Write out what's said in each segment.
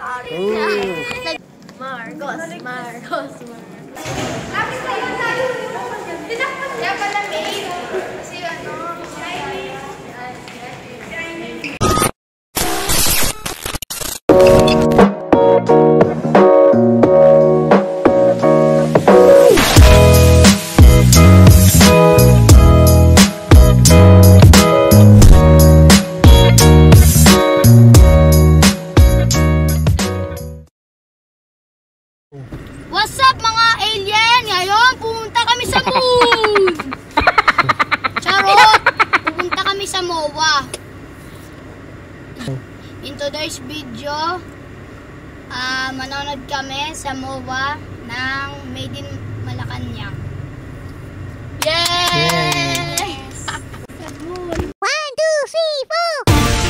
Marcos. Lapit kayo tayo. Kaya pala Maid. Kasi What's up mga alien? Ngayon pupunta kami sa moon. Charot! Pupunta kami sa MOA. In today's video, manonood kami sa MOA ng Maid in Malacañang. Yes! 1, 2, 3, 4!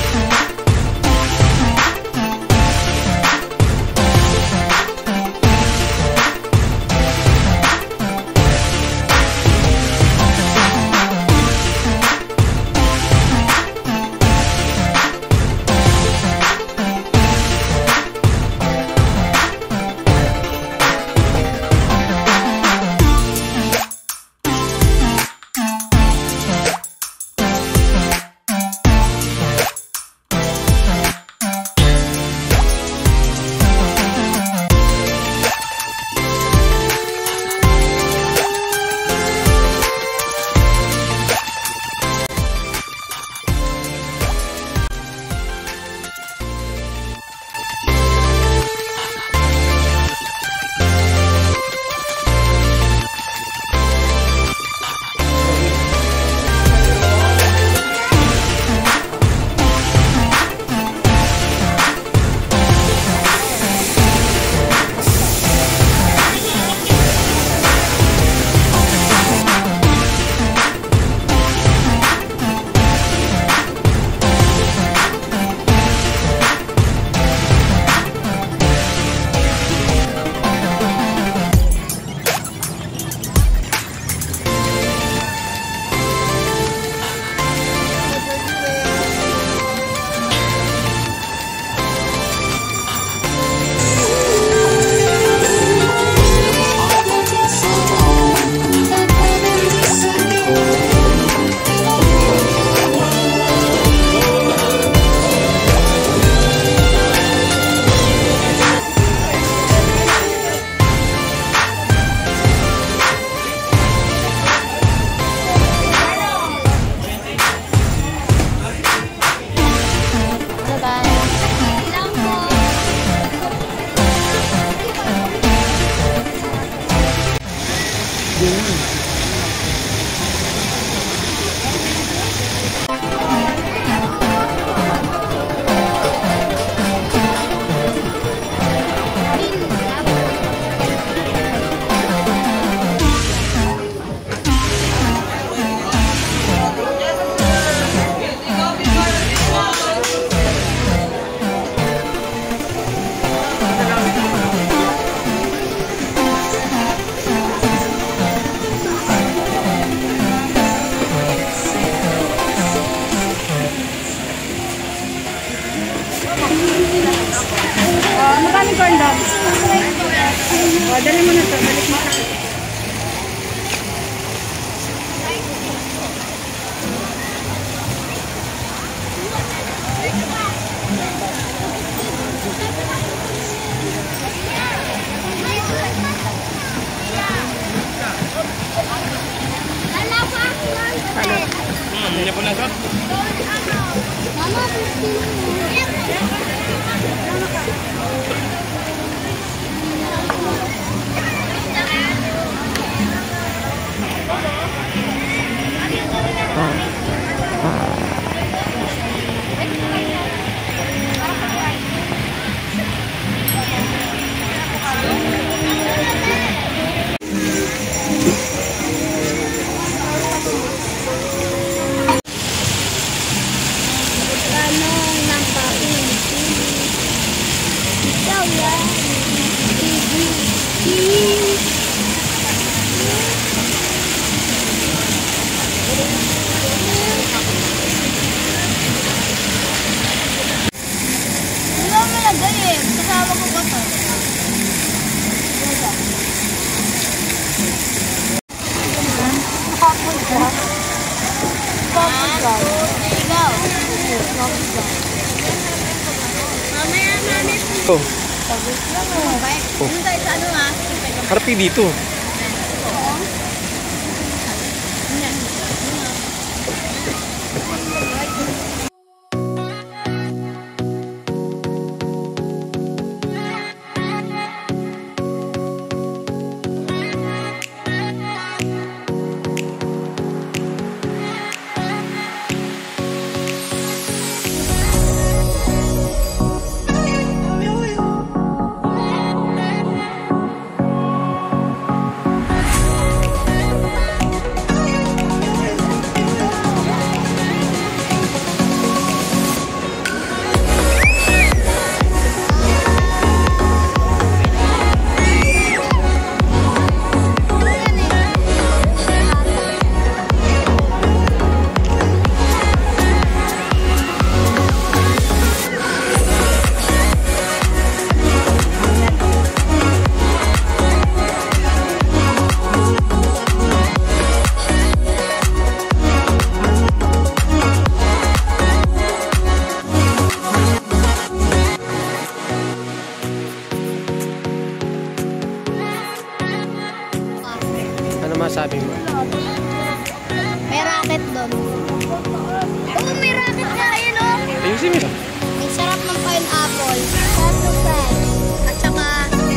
Magkano corn dogs? Dali mo na ito. Balik mo. Hindi po nasot? Mama, kasama gun. Ikaw. Coffee gun. Mamaya namin. Oh. Pagod lang oh. Ano tayo sa ano ha? Harap dito. Ano masabi mo? May racket doon. Oo, may racket na. Ayun o. Ayusin mo. May sarap ng pineapple. Sarap ng friend. At saka...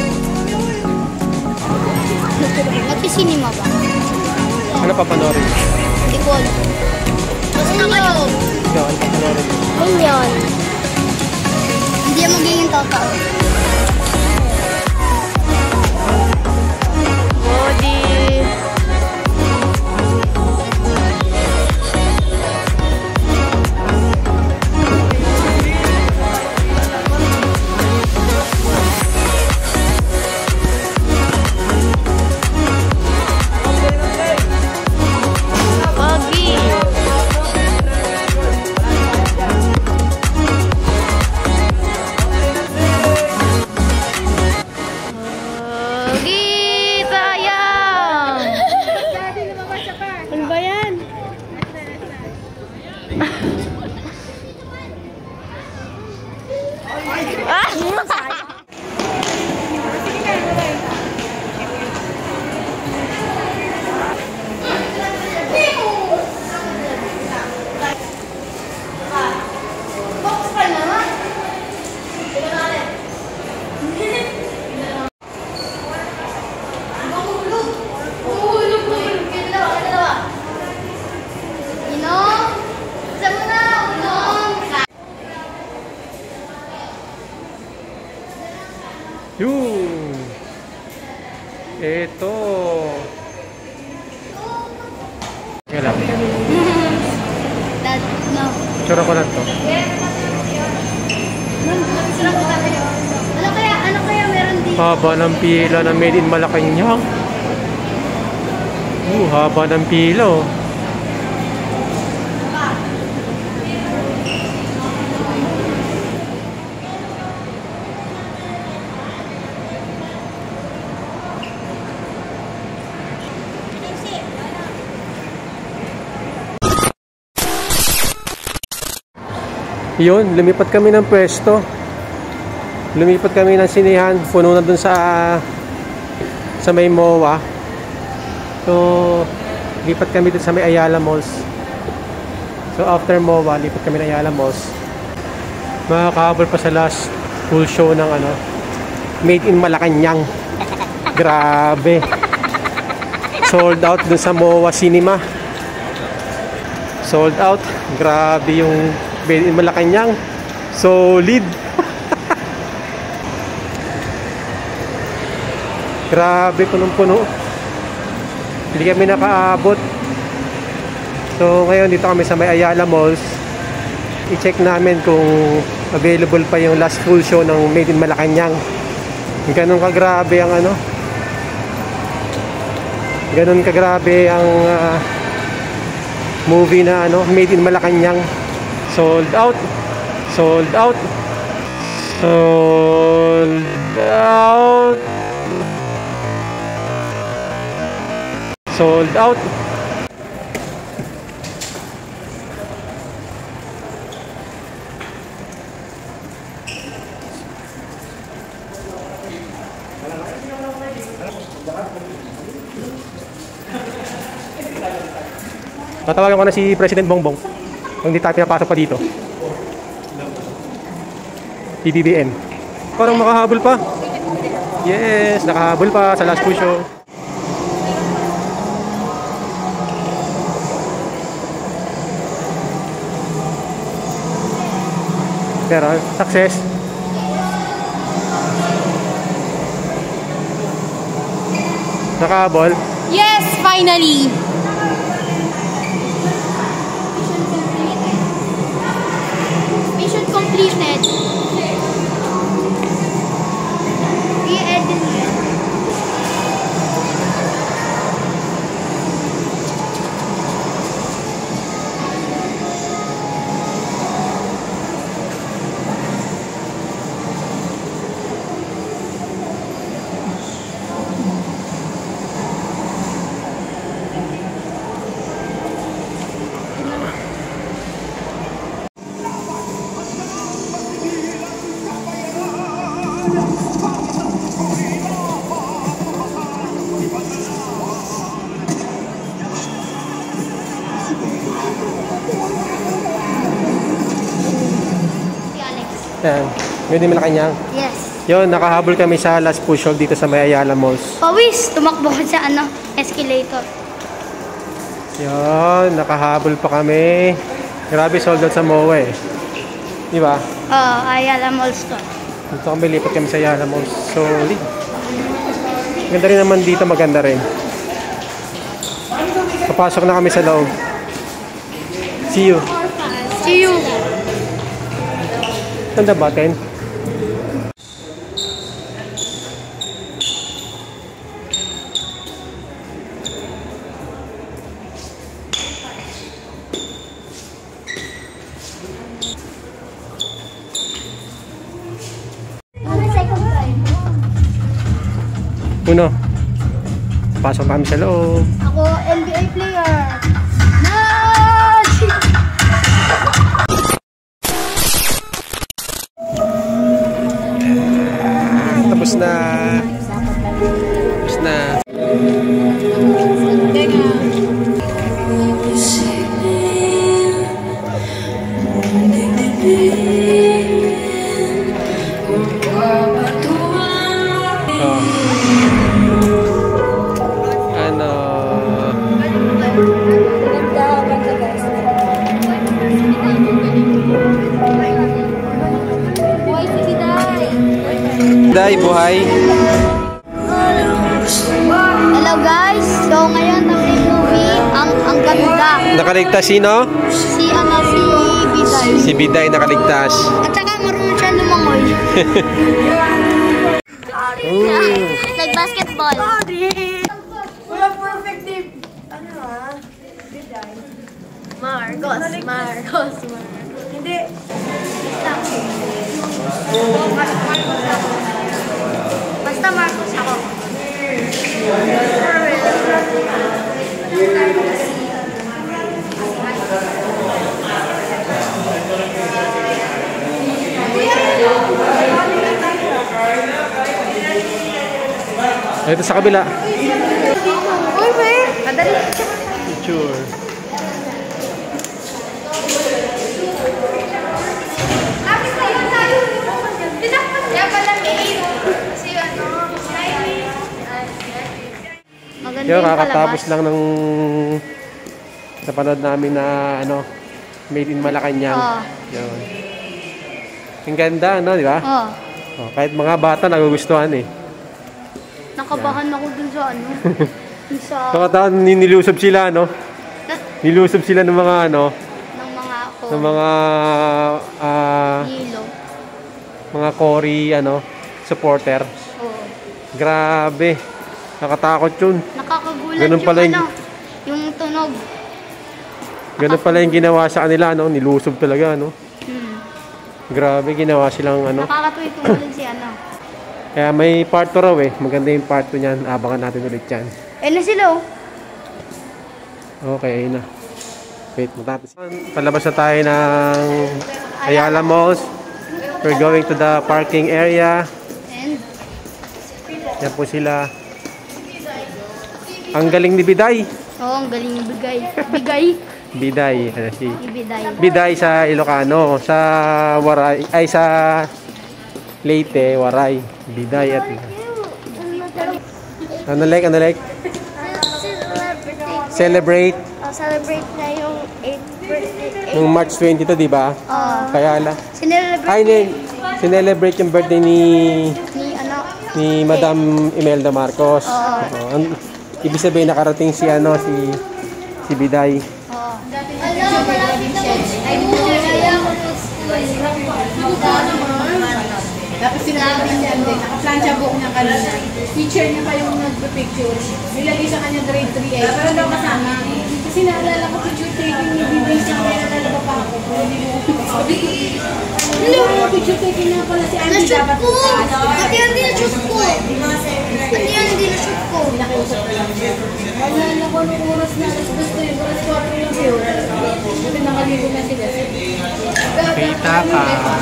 Nagpisinima ba? Ano papanorin mo? Hindi ko alam. Basta kayo. Ikaw, ano papanorin mo? Ganyan. Hindi yan magiging totoo. Body. Ano ba yan? Yun! Ito! Kaya lang. Dad, no. Tsura ko lang to. Ano kaya meron dito? Haba ng pila na made in Malacañang. Haba ng pila oh. Yun, lumipat kami ng pwesto. Lumipat kami ng sinihan. Puno na dun sa may MOA. So, lipat kami dun sa may Ayala Malls. So, after MOA, lipat kami ng Ayala Malls. Makakahabol pa sa last full show ng Made in Malacañang. Grabe. Sold out dun sa MOA Cinema. Sold out. Grabe yung Made in Malacañang. Solid. Grabe, punong-puno. Hindi kami nakaabot. So, ngayon dito kami sa may Ayala Malls. I-check namin kung available pa yung last full show ng Made in Malacañang. Ganun kagrabe ang ganun kagrabe ang movie na Made in Malacañang. Sold out. Sold out. Sold out. Sold out. Tatawagan ko na si President Bongbong. Kung hindi tayo pinapasok pa dito. PBBM. Parang makahabol pa. Yes, nakahabol pa sa last push show. Pero, success. Nakahabol. Yes, finally! Mission completed. I-edit. Yan. Maid in Malacañang. Yes. Yun, nakahabol kami sa last push dito sa May Ayala Malls. Pawis, tumakbo ko sa escalator. Yun, nakahabol pa kami. Grabe, sold out sa MOA eh. Di ba? Oo, Ayala Malls to. Dito kami, lipat kami sa Ayala Malls. Solid. Ganda rin naman dito, maganda rin. Papasok na kami sa loob. See you. See you. Ganda ba, Ten? Uno. Pasok kami sa loob. Ako, NBA player. Tapos na. Tapos na. Day, buhay. Hello guys, so ngayon ang movie, ang ganda. Nakaligtas sino? Si Biday. Si Biday nakaligtas. At saka marunong siya lumangoy. Nag-basketball. Wala perfect tip. Ano ha? Biday. Marcos. Hindi. Basta Marcos ako. Ito sa kabila. Uy, madali. Sure. Lapis na yun, tayo. Tinakpan niya pala, Maid. Kasi Maganda Yung yung kakatapos palabas. lang ng napanood namin na Made in Malacañang. Oo. Yun. Ang ganda, di ba? Oh, Oh, kahit mga bata nagugustuhan eh. nakabahan ako dun sa dun sa Kakataon, nilusob sila, Nilusob sila ng mga, ng mga ng mga, hilo. mga Cory, supporter. Oh. Grabe. Nakatakot yun. Nakakagulat Ganun pala yung tunog. Ganun pala yung ginawa sa kanila, Nilusob talaga, Grabe, ginawa silang, Nakakatuloy si Kaya may part 2 raw eh. Maganda yung part 2 niyan. Abangan natin ulit yan. na sila Okay, ayun na. Wait, matapos. Palabas na tayo ng Ayala Malls. We're going to the parking area. And Yan po sila. Ang galing ni Biday. ang galing bigay. Biday. Si Ibiday. Biday sa Ilocano. Sa Waray. Ay, sa Leyte, Waray. Biday at... Ano like? Celebrate. Celebrate na yung 8th birthday. Nung March 22, di ba? Kaya ala. Sinelebrate yung birthday ni Madam Imelda Marcos. Ibig sabihin nakarating si Biday. Tapos sinabi niya din, naka-plancha book niya kanina. Teacher niya pa yung nagpa-picture. Nilagay sa kanya grade 3 eh. Pero daw kasama. Kasi naalala ko picture taking ni Bibi sa kanya nalala pa ako. Hello, picture taking na pala si Andy dapat po. Pati yan din na-shoot ko. Nakiusap ko lang. Naalala ko nung oras na gusto yung oras 4 lang yun. Kasi nakaligo na sila. Kita ka.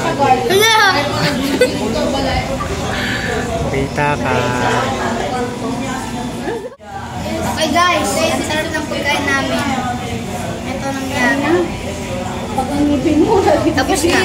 Kita ka. Okay guys, ang sarap ng pagkain namin. Ito nangyari. Pag ang ngipin mo, Tapos na.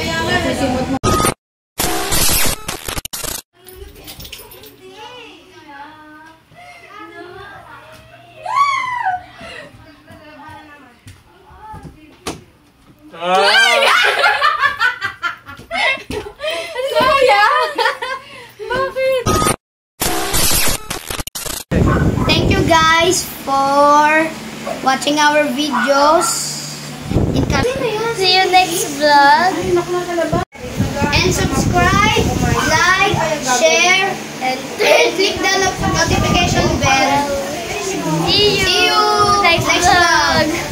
Thank you guys for watching our videos. See you next vlog. And subscribe, like, share, and click the notification bell. See you next vlog.